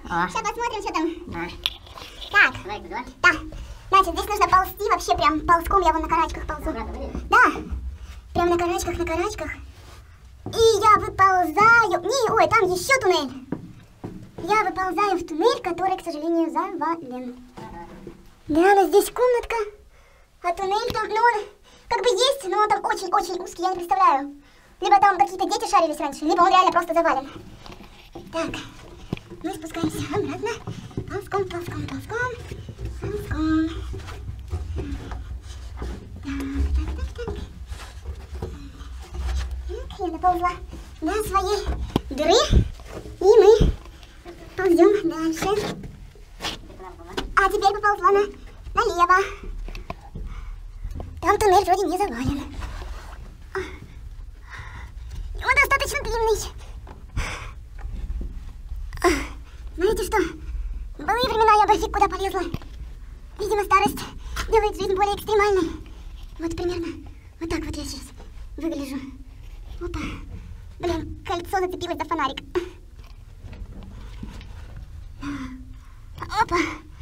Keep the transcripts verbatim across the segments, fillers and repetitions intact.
О. Сейчас посмотрим, что там. Да. Так. Давай, давай. Да. Значит, здесь нужно ползти вообще прям ползком. Я вон на карачках ползу. Да. Прям на карачках, на карачках. И я выползаю. Не, ой, там еще туннель. Я выползаю в туннель, который, к сожалению, завален. Да, но здесь комнатка. А туннель там, ну он как бы есть, но он там очень-очень узкий, я не представляю. Либо там какие-то дети шарились раньше, либо он реально просто завален. Так, мы спускаемся обратно. Ползком, ползком, ползком. Ползком. Так, так, так, так. Так, я доползла до своей дыры. И мы ползем дальше. А теперь поползла на, налево. Там туннель вроде не завален. И он достаточно длинный. Знаете что? В былые времена я бы фиг куда полезла. Видимо, старость делает жизнь более экстремальной. Вот примерно вот так вот я сейчас выгляжу. Опа. Блин, кольцо зацепилось за фонарик. Опа.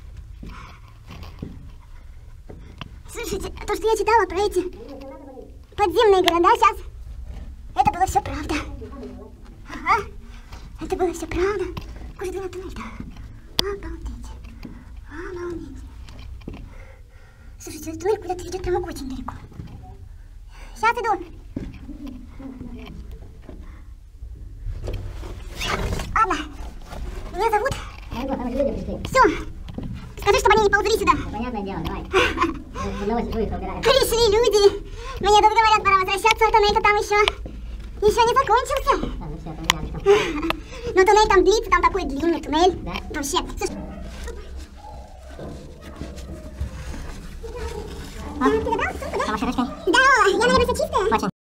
Слушайте, то, что я читала про эти подземные города сейчас, это было все правда. Ага. Это было все правда. Куда же туннель-то? Обалдеть. Обалдеть. Слушайте, этот туннель куда-то ведет прямо очень далеко. Сейчас иду. Ладно. Меня зовут... Все. Скажи, чтобы они не ползли сюда. Понятное дело, давай. Пришли люди. Мне тут говорят, пора возвращаться, а туннель-то там еще... Еще не закончился. Да, ну все, понятно. Но туннель там длится, там такой длинный туннель. Да? Вообще. Слушай. А? С машиночкой? Да, я, наверное, все чистая. Очень.